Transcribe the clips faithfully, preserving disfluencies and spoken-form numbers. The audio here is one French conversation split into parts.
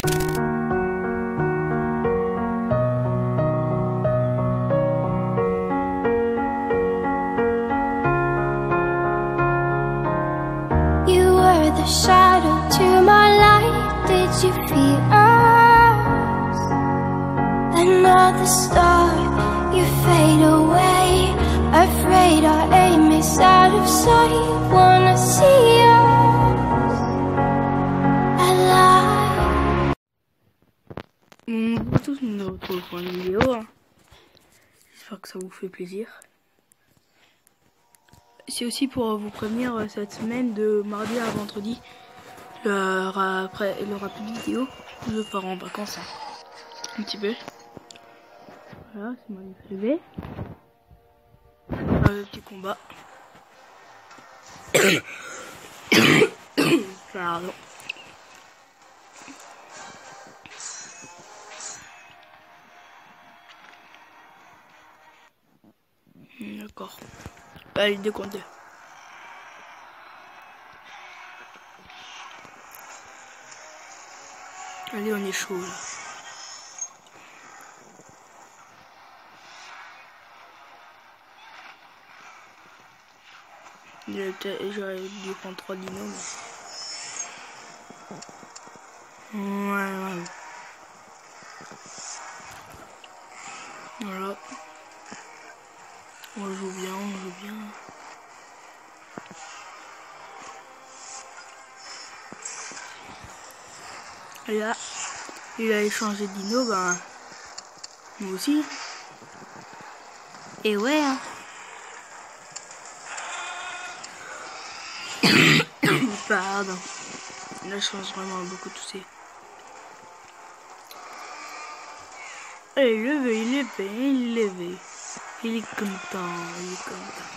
The shadow to my light, did you feel us? Another star, you fade away. Afraid our aim is out of sight. Wanna see us alive. Bonjour à tous, nous nous retrouvons pour une vidéo. Hein. J'espère que ça vous fait plaisir. C'est aussi pour vous prévenir cette semaine de mardi à vendredi. Il n'y aura, aura plus de vidéo. Je pars en vacances. Hein. Un petit peu. Voilà, c'est mon privé. Le petit combat. Pardon. D'accord. Allez, décomptez. Allez, on est chaud là. J'aurais dû prendre trois dinos. Mais... Ouais, ouais. Voilà. On joue bien, on joue bien. Et là, il a échangé de dino, ben, nous aussi. Et ouais, hein. Pardon. Là, je pense vraiment beaucoup tousser. Il est levé, il est levé, il est levé. Il est content, il est content.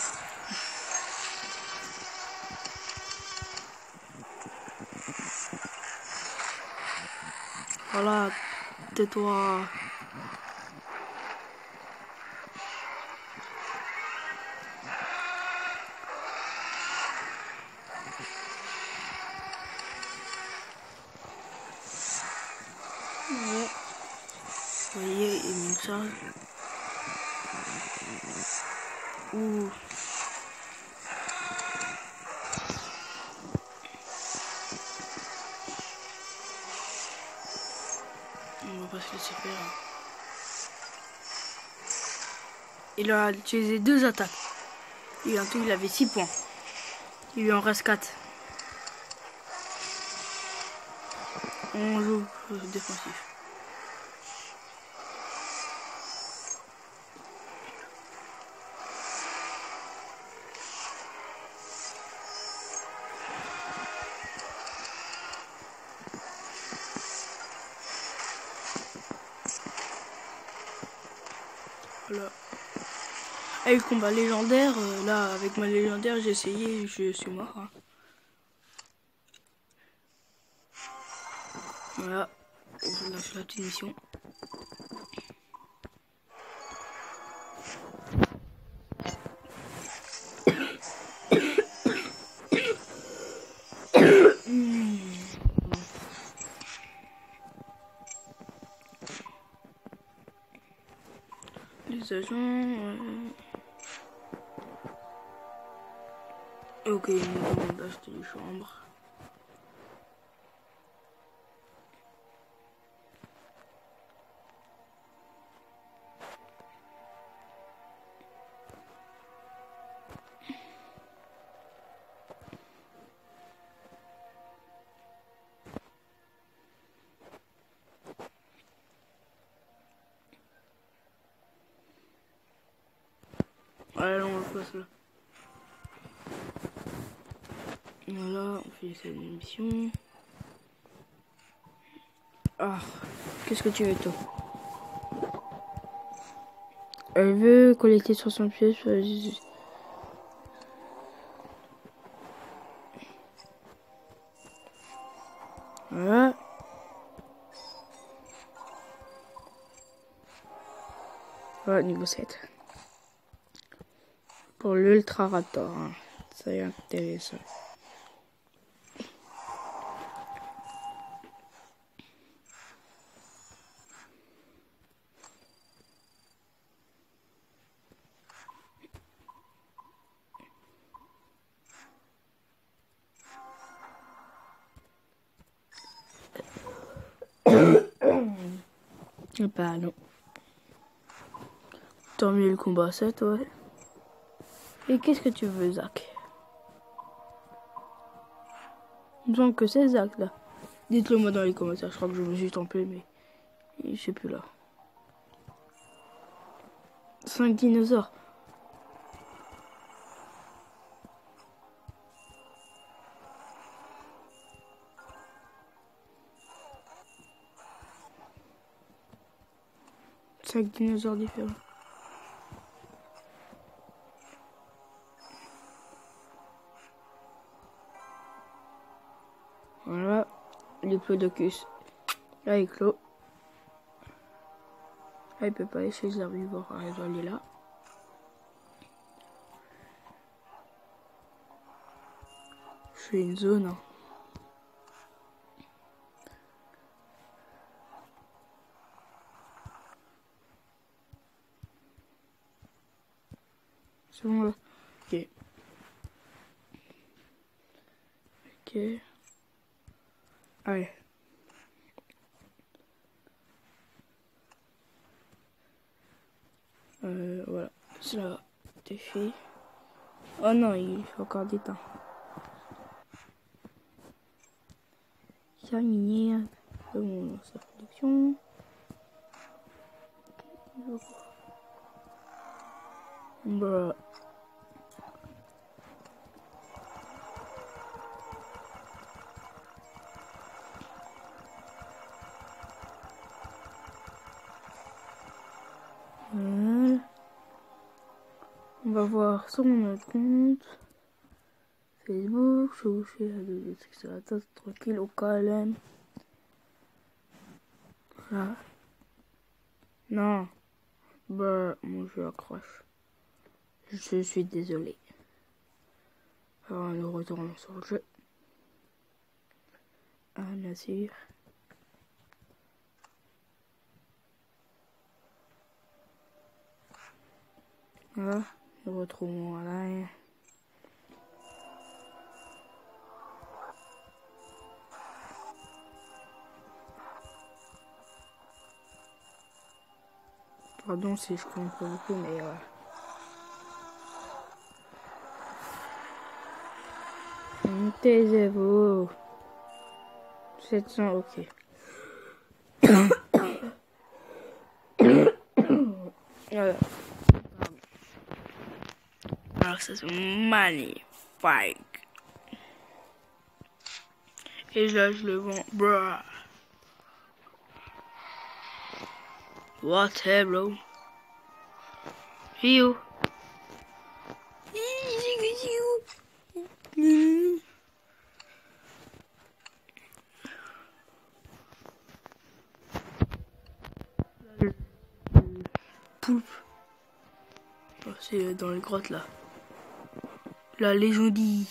Voilà, tais-toi. Ouais. Vous voyez, il met ça. Ouh. On va pas se laisser faire. Il a utilisé deux attaques. Et en tout, il avait six points. Il lui en reste quatre. On joue défensif. Voilà. Et le combat légendaire, euh, là avec ma légendaire j'ai essayé, je suis mort. Hein. Voilà, je lâche la petite mission. Les agents... Euh... Ok, ils nous demandent d'acheter des chambres. Allez, on le passe là. Voilà, on fait cette mission. Ah, qu'est-ce que tu veux toi? Elle veut collecter soixante pièces. Voilà. Voilà, niveau sept. Pour l'Ultra Raptor. Hein. Ça est intéressant. Bah non. Tant mieux le combat sept, ouais. Et qu'est-ce que tu veux, Zach? Il me semble que c'est Zach, là. Dites-le moi dans les commentaires, je crois que je me suis trompé, mais je sais plus là. cinq dinosaures. cinq dinosaures différents. Voilà, les Diplodocus. Là, il clos. Là, il peut pas aller chez les herbivores. Il doit aller là. Je fais une zone. Hein. C'est bon là. Ok. Ok. Allez. Euh, voilà. Ça, t'es fait. Oh non, il fait encore des temps. Terminé. Bon, sa production. Bah. Voilà. On va voir sur notre compte Facebook, je fais la tête tranquille au K L M. Voilà. Non. Bah, mon jeu accroche. Je suis désolé. Alors, nous retournons sur le jeu. Ah, bien sûr. Voilà. Nous retrouvons à l'arrière. Pardon si je compte pas beaucoup, mais ouais. Taisez-vous. sept cents, ok. Voilà. Alors ça c'est magnifique. Et là je le vends. Bruh. What the bro? You. Poulpe. Oh, c'est dans les grottes là. La légendie.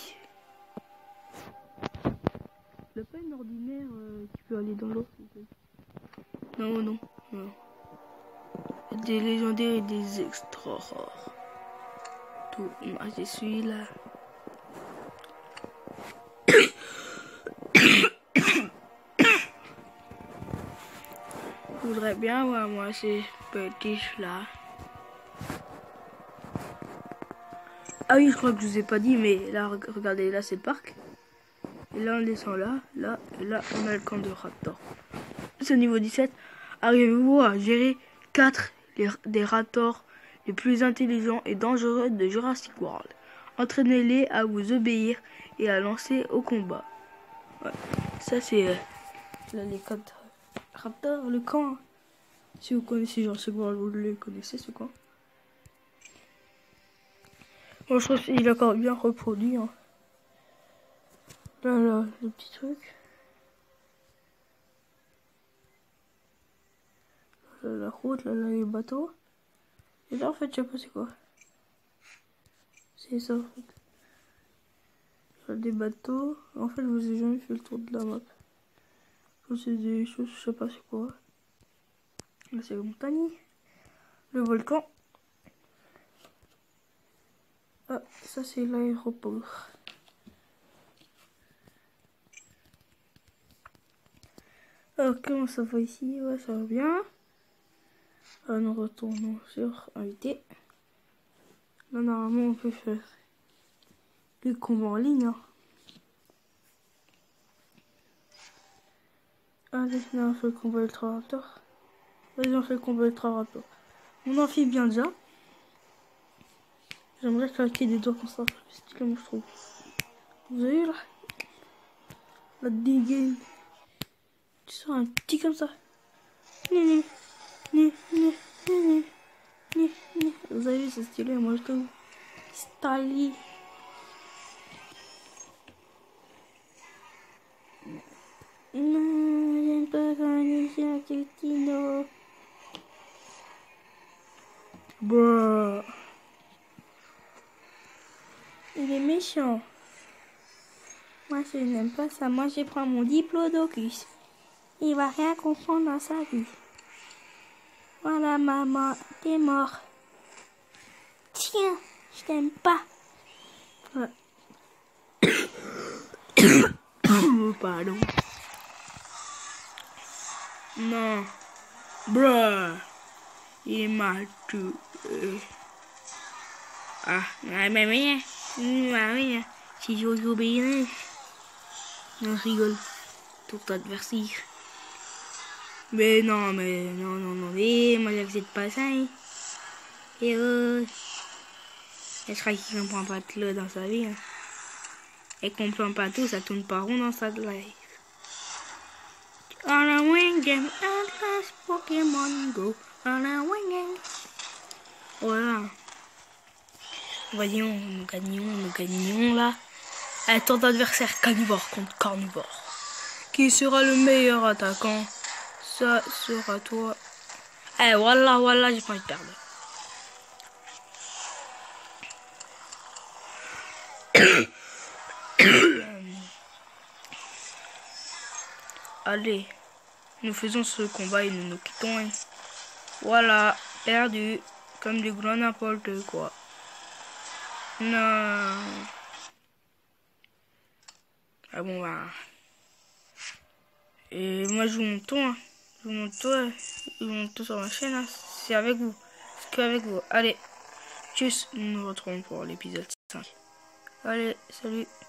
Le peine ordinaire euh, qui peut aller dans l'eau. Non, non, non. Des légendaires et des extra rares. Tout, moi je suis là. Je voudrais bien voir moi ces petits là. Ah oui, je crois que je vous ai pas dit, mais là, regardez, là c'est le parc. Et là on descend là, là, et là on a le camp de Raptor. C'est au niveau dix-sept. Arrivez-vous à gérer quatre des Raptors les plus intelligents et dangereux de Jurassic World. Entraînez-les à vous obéir et à lancer au combat. Ouais. Ça c'est euh, là les quatre Raptors, le camp. Si vous connaissez Jurassic World, vous le connaissez ce camp. Moi je trouve qu'il est encore bien reproduit. Hein. Là, là, le petit truc. Là, la route, là, là, les bateaux. Et là, en fait, je sais pas c'est quoi. C'est ça, en fait. Là, des bateaux. En fait, je vous ai jamais fait le tour de la map. C'est des choses, je sais pas c'est quoi. Là, c'est la montagne. Le volcan. Ah, ça, c'est l'aéroport. Alors, comment ça va ici? Ouais, ça va bien. Alors nous retournons sur invité. Là normalement on peut faire le combat en ligne. Hein. Allez, là on fait le combat Ultra Raptor. Vas-y, on fait le combat Ultra Raptor. On amphibien déjà. J'aimerais claquer des doigts comme ça, c'est stylé, moi je trouve. Vous avez vu là? La dégaine. Tu sors un petit comme ça. Ni, ni, ni, ni, ni, ni. Vous avez vu, c'est stylé, moi je trouve. Stylé. Non, j'aime pas quand il est un tutino. Bruh. Il est méchant. Moi, je n'aime pas ça. Moi, je prends mon diplodocus. Il va rien comprendre dans sa vie. Voilà, maman, t'es mort. Tiens, je t'aime pas. Ouais. Pardon. Non. Bruh. Il m'a tué. Ah, mais mais mais si je joue bien, on rigole. Tout adversaire. Mais non, mais non, non, non, mais moi j'accepte pas ça. Hein. Et euh, je crois qu'il comprend pas tout dans sa vie. Hein. Et comprend pas tout, ça tourne pas rond dans sa life. On a wing game, Atlas Pokémon Go. On a wing game. Voilà. Voyons, nous gagnons, nous gagnons là. Un temps d'adversaire carnivore contre carnivore. Qui sera le meilleur attaquant? Ça sera toi. Eh voilà, voilà, j'ai pas envie de perdre. Allez, nous faisons ce combat et nous nous quittons. Voilà, perdu. Comme du grand n'importe quoi. Non. Ah bon bah. Et moi je vous montre tout. Hein. Je vous montre tout. Hein. Je vous montre tout sur ma chaîne. Hein. C'est avec vous. C'est qu'avec vous. Allez. Tchuss. Nous nous retrouvons pour l'épisode cinq. Allez, salut.